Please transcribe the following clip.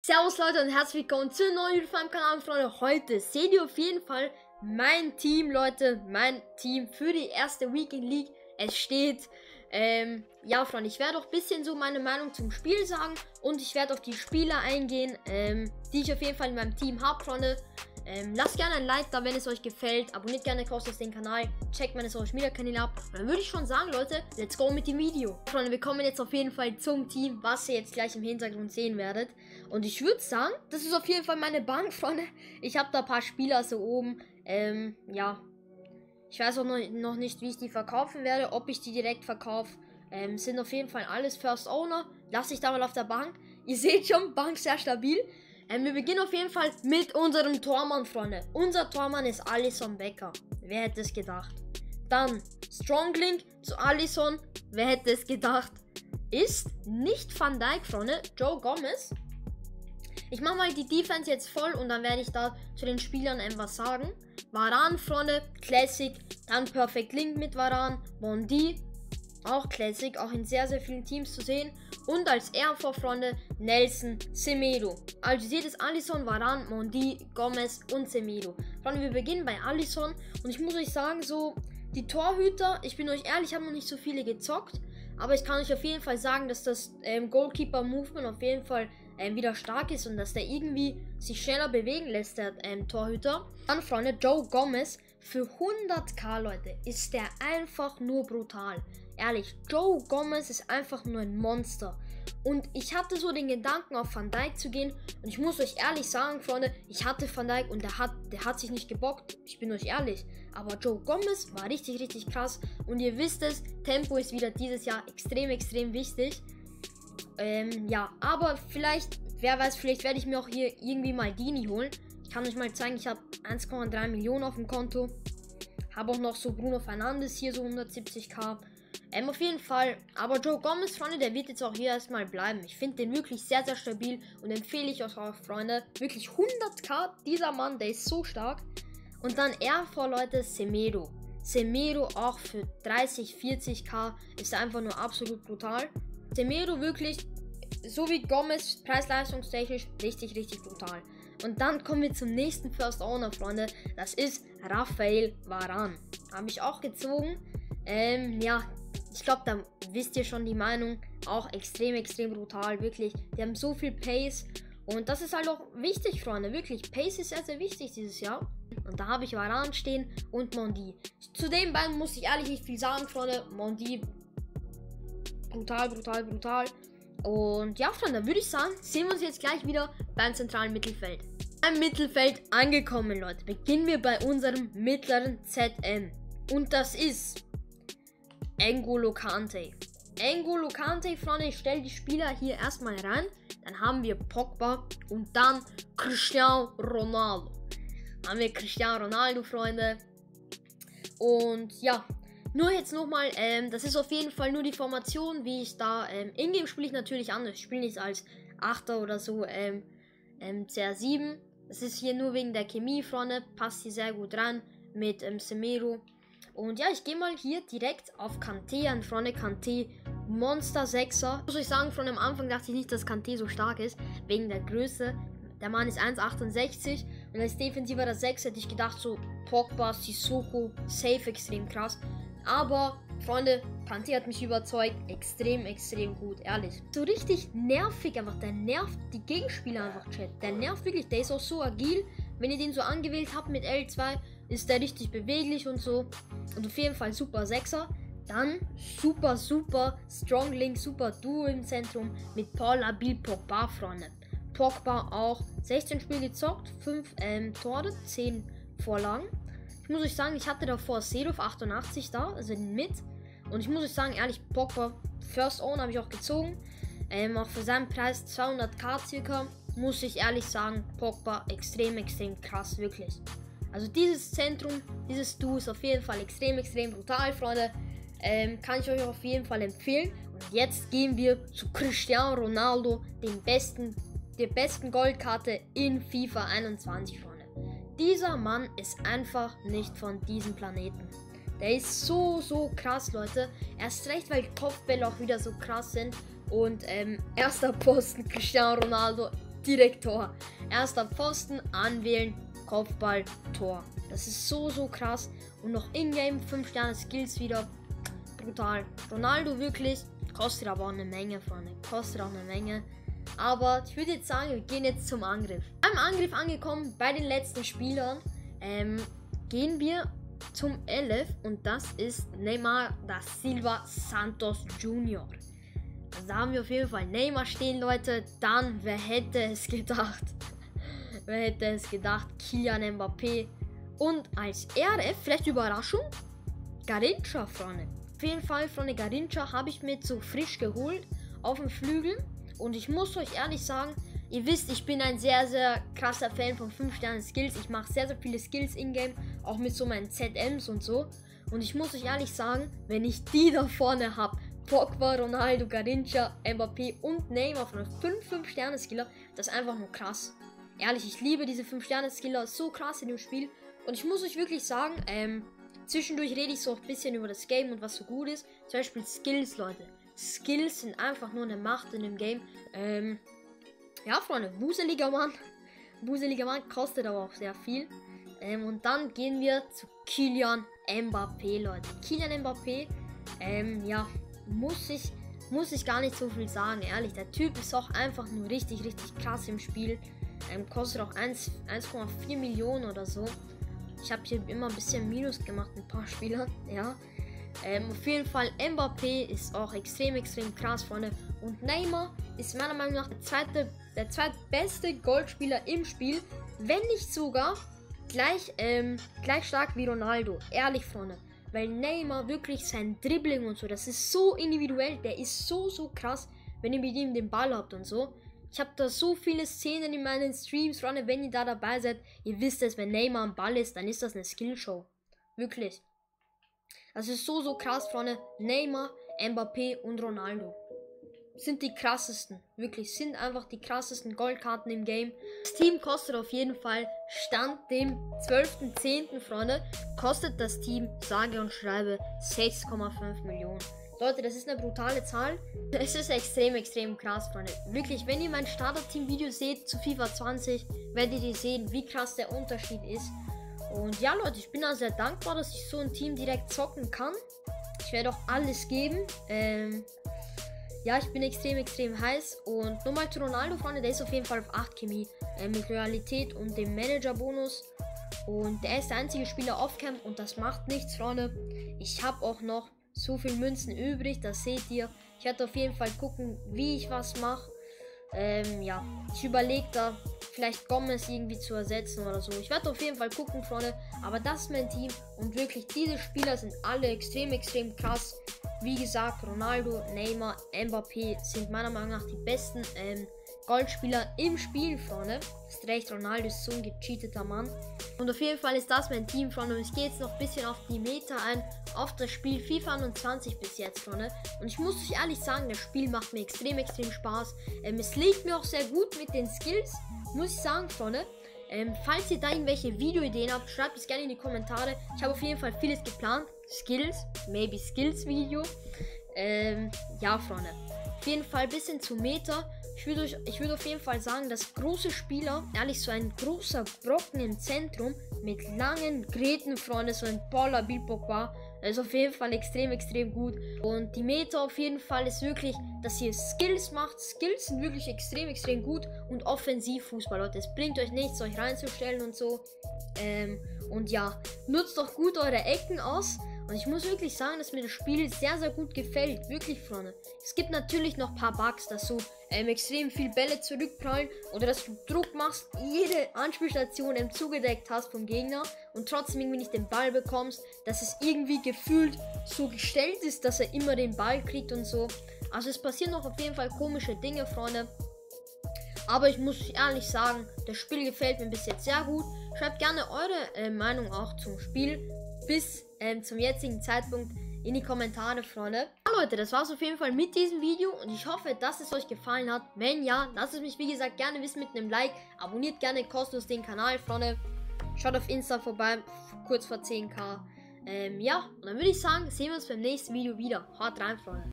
Servus Leute und herzlich willkommen zu einem neuen Video auf meinem Kanal, Freunde. Heute seht ihr auf jeden Fall mein Team, Leute. Mein Team für die erste Weekend League. Es steht, ja Freunde, ich werde auch ein bisschen so meine Meinung zum Spiel sagen. Und ich werde auf die Spieler eingehen, die ich auf jeden Fall in meinem Team habe, Freunde. Lasst gerne ein Like da, wenn es euch gefällt. Abonniert gerne kostenlos den Kanal. Checkt meine Social Media Kanäle ab. Und dann würde ich schon sagen, Leute, let's go mit dem Video. Freunde, wir kommen jetzt auf jeden Fall zum Team, was ihr jetzt gleich im Hintergrund sehen werdet. Und ich würde sagen, das ist auf jeden Fall meine Bank, Freunde. Ich habe da ein paar Spieler so oben. Ja. Ich weiß auch noch nicht, wie ich die verkaufen werde. Ob ich die direkt verkaufe. Sind auf jeden Fall alles First Owner. Lasse ich da mal auf der Bank. Ihr seht schon, Bank sehr stabil. Wir beginnen auf jeden Fall mit unserem Tormann, Freunde. Unser Tormann ist Alisson Becker. Wer hätte es gedacht? Dann Stronglink zu Alisson. Wer hätte es gedacht? Ist nicht Van Dijk, Freunde. Joe Gomez. Ich mache mal die Defense jetzt voll und dann werde ich da zu den Spielern was sagen. Varane, Freunde. Classic. Dann Perfect Link mit Varane. Mondi. Auch Classic. Auch in sehr, sehr vielen Teams zu sehen. Und als RV, Freunde, Nelson Semedo. Also ihr seht es, Alisson, Varane, Mondi, Gomez und Semedo. Freunde, wir beginnen bei Alisson. Und ich muss euch sagen, so die Torhüter, ich bin euch ehrlich, ich habe noch nicht so viele gezockt. Aber ich kann euch auf jeden Fall sagen, dass das Goalkeeper-Movement auf jeden Fall wieder stark ist. Und dass der irgendwie sich schneller bewegen lässt, der Torhüter. Dann, Freunde, Joe Gomez. Für 100.000, Leute, ist der einfach nur brutal. Ehrlich, Joe Gomez ist einfach nur ein Monster. Und ich hatte so den Gedanken, auf Van Dijk zu gehen. Und ich muss euch ehrlich sagen, Freunde, ich hatte Van Dijk und der hat sich nicht gebockt. Ich bin euch ehrlich. Aber Joe Gomez war richtig, richtig krass. Und ihr wisst es, Tempo ist wieder dieses Jahr extrem, extrem wichtig. Ja, aber vielleicht, wer weiß, vielleicht werde ich mir auch hier irgendwie mal Dini holen. Ich kann euch mal zeigen, ich habe 1,3 Millionen auf dem Konto. Habe auch noch so Bruno Fernandes hier, so 170.000. Auf jeden Fall. Aber Joe Gomez, Freunde, der wird jetzt auch hier erstmal bleiben. Ich finde den wirklich sehr, sehr stabil und empfehle ich euch auch, Freunde. Wirklich 100.000, dieser Mann, der ist so stark. Und dann RV, Leute, Semedo. Semedo auch für 30, 40.000 ist einfach nur absolut brutal. Semedo wirklich, so wie Gomez, preis-leistungstechnisch, richtig, richtig brutal. Und dann kommen wir zum nächsten First Owner, Freunde. Das ist Raphael Varane. Habe ich auch gezogen. Ja, ich glaube, da wisst ihr schon die Meinung. Auch extrem, extrem brutal, wirklich. Die haben so viel Pace. Und das ist halt auch wichtig, Freunde. Wirklich, Pace ist sehr, sehr wichtig dieses Jahr. Und da habe ich Varane stehen und Mondi. Zu den beiden muss ich ehrlich nicht viel sagen, Freunde. Mondi, brutal, brutal, brutal. Und ja, Freunde, dann würde ich sagen, sehen wir uns jetzt gleich wieder beim zentralen Mittelfeld. Beim Mittelfeld angekommen, Leute. Beginnen wir bei unserem mittleren ZM. Und das ist N'Golo Kante. N'Golo Kante, Freunde, ich stelle die Spieler hier erstmal rein. Dann haben wir Pogba und dann Cristiano Ronaldo. Haben wir Cristiano Ronaldo, Freunde. Und ja, nur jetzt nochmal, das ist auf jeden Fall nur die Formation, wie ich da, in-game spiele ich natürlich anders. Ich spiele nicht als Achter oder so, CR7. Das ist hier nur wegen der Chemie, Freunde. Passt hier sehr gut rein mit Semedo. Und ja, ich gehe mal hier direkt auf Kanté an, Freunde. Kanté, Monster 6er. Muss ich sagen, von am Anfang dachte ich nicht, dass Kanté so stark ist, wegen der Größe. Der Mann ist 1,68 und als defensiver der 6 hätte ich gedacht, so Pogba, Sissoko, safe extrem krass. Aber, Freunde, Kanté hat mich überzeugt. Extrem, extrem gut, ehrlich. So richtig nervig einfach. Der nervt die Gegenspieler einfach, Chat. Der nervt wirklich. Der ist auch so agil. Wenn ihr den so angewählt habt mit L2, ist der richtig beweglich und so. Und auf jeden Fall super 6er. Dann super, super Strong Link, super Duo im Zentrum mit Paul Abil Pogba, Freunde. Pogba auch 16 Spiele gezockt, 5 Tore, 10 Vorlagen. Ich muss euch sagen, ich hatte davor Seedorf 88 da, also den mit. Und ich muss euch sagen, ehrlich, Pogba, First Own habe ich auch gezogen. Auch für seinen Preis 200.000 circa, muss ich ehrlich sagen, Pogba extrem, extrem krass, wirklich. Also dieses Zentrum, dieses Duo ist auf jeden Fall extrem, extrem brutal, Freunde. Kann ich euch auf jeden Fall empfehlen. Und jetzt gehen wir zu Cristiano Ronaldo, der besten Goldkarte in FIFA 21, Freunde. Dieser Mann ist einfach nicht von diesem Planeten. Der ist so, so krass, Leute. Erst recht, weil die Kopfbälle auch wieder so krass sind. Und erster Posten Cristiano Ronaldo. direkt Tor. Erster Pfosten, anwählen, Kopfball, Tor. Das ist so, so krass. Und noch in-game 5 Sterne Skills wieder. Brutal. Ronaldo wirklich, kostet aber auch eine Menge, Freunde. Kostet auch eine Menge. Aber ich würde jetzt sagen, wir gehen jetzt zum Angriff. Am Angriff angekommen, bei den letzten Spielern, gehen wir zum 11 und das ist Neymar da Silva Santos Jr. Also da haben wir auf jeden Fall Neymar stehen, Leute. Dann, wer hätte es gedacht? Wer hätte es gedacht? Kylian Mbappé. Und als RF, vielleicht Überraschung, Garrincha, Freunde. Auf jeden Fall, Freunde, Garrincha habe ich mir zu frisch geholt auf dem Flügel. Und ich muss euch ehrlich sagen, ihr wisst, ich bin ein sehr, sehr krasser Fan von 5 Sternen Skills. Ich mache sehr, sehr viele Skills in-game, auch mit so meinen ZMs und so. Und ich muss euch ehrlich sagen, wenn ich die da vorne habe, Pogba, Ronaldo, Garrincha, Mbappé und Neymar von 5 Sterne Skiller, das ist einfach nur krass. Ehrlich, ich liebe diese 5 Sterne Skiller, so krass in dem Spiel. Und ich muss euch wirklich sagen, zwischendurch rede ich so ein bisschen über das Game und was so gut ist. Zum Beispiel Skills, Leute. Skills sind einfach nur eine Macht in dem Game. Ja, Freunde, Wuseliger Mann. Wuseliger Mann kostet aber auch sehr viel. Und dann gehen wir zu Kylian Mbappé, Leute. Kylian Mbappé, ja, muss ich gar nicht so viel sagen, ehrlich. Der Typ ist auch einfach nur richtig, richtig krass im Spiel. Kostet auch 1,4 Millionen oder so. Ich habe hier immer ein bisschen Minus gemacht, ein paar Spieler, ja. Auf jeden Fall, Mbappé ist auch extrem, extrem krass, Freunde. Und Neymar ist meiner Meinung nach der zweitbeste Goldspieler im Spiel, wenn nicht sogar gleich stark wie Ronaldo. Ehrlich, Freunde. Weil Neymar wirklich sein Dribbling und so, das ist so individuell, der ist so, so krass, wenn ihr mit ihm den Ball habt und so. Ich habe da so viele Szenen in meinen Streams, Freunde, wenn ihr da dabei seid. Ihr wisst es, wenn Neymar am Ball ist, dann ist das eine Skillshow. Wirklich. Das ist so, so krass, Freunde. Neymar, Mbappé und Ronaldo sind die krassesten. Wirklich, sind einfach die krassesten Goldkarten im Game. Das Team kostet auf jeden Fall, Stand dem 12.10., Freunde, kostet das Team, sage und schreibe, 6,5 Millionen. Leute, das ist eine brutale Zahl. Es ist extrem, extrem krass, Freunde. Wirklich, wenn ihr mein Starter-Team-Video seht zu FIFA 20, werdet ihr sehen, wie krass der Unterschied ist. Und ja, Leute, ich bin da sehr dankbar, dass ich so ein Team direkt zocken kann. Ich werde auch alles geben. Ja, ich bin extrem, extrem heiß. Und nochmal zu Ronaldo, Freunde, der ist auf jeden Fall auf 8 Chemie. Mit Loyalität und dem Manager-Bonus. Und der ist der einzige Spieler off-cam und das macht nichts, Freunde. Ich habe auch noch so viel Münzen übrig, das seht ihr. Ich werde auf jeden Fall gucken, wie ich was mache. Ja, ich überlege da, vielleicht Gomez irgendwie zu ersetzen oder so. Ich werde auf jeden Fall gucken, Freunde. Aber das ist mein Team und wirklich, diese Spieler sind alle extrem, extrem krass. Wie gesagt, Ronaldo, Neymar, Mbappé sind meiner Meinung nach die besten Goldspieler im Spiel, Freunde. Ist recht, Ronaldo ist so ein gecheateter Mann. Und auf jeden Fall ist das mein Team, Freunde. Und ich gehe jetzt noch ein bisschen auf die Meta ein, auf das Spiel FIFA 21 bis jetzt, Freunde. Und ich muss euch ehrlich sagen, das Spiel macht mir extrem, extrem Spaß. Es liegt mir auch sehr gut mit den Skills, muss ich sagen, Freunde. Falls ihr da irgendwelche Videoideen habt, schreibt es gerne in die Kommentare. Ich habe auf jeden Fall vieles geplant. Skills, maybe Skills Video. Ja, Freunde. Auf jeden Fall ein bisschen zu Meta. Ich würde auf jeden Fall sagen, dass große Spieler, ehrlich, so ein großer Brocken im Zentrum mit langen Gräten, Freunde, so ein Baller wie Pogba, das ist auf jeden Fall extrem, extrem gut. Und die Meta auf jeden Fall ist wirklich, dass ihr Skills macht. Skills sind wirklich extrem, extrem gut und Offensivfußball, Leute. Es bringt euch nichts, euch reinzustellen und so. Und ja, nutzt doch gut eure Ecken aus. Und ich muss wirklich sagen, dass mir das Spiel sehr, sehr gut gefällt. Wirklich, Freunde. Es gibt natürlich noch ein paar Bugs, dass so extrem viel Bälle zurückprallen oder dass du Druck machst, jede Anspielstation zugedeckt hast vom Gegner und trotzdem irgendwie nicht den Ball bekommst, dass es irgendwie gefühlt so gestellt ist, dass er immer den Ball kriegt und so. Also es passieren noch auf jeden Fall komische Dinge, Freunde. Aber ich muss ehrlich sagen, das Spiel gefällt mir bis jetzt sehr gut. Schreibt gerne eure Meinung auch zum Spiel bis zum jetzigen Zeitpunkt in die Kommentare, Freunde. Ja, Leute, das war's auf jeden Fall mit diesem Video und ich hoffe, dass es euch gefallen hat. Wenn ja, lasst es mich wie gesagt gerne wissen mit einem Like. Abonniert gerne kostenlos den Kanal, Freunde. Schaut auf Insta vorbei, kurz vor 10.000. Ja, und dann würde ich sagen, sehen wir uns beim nächsten Video wieder. Haut rein, Freunde.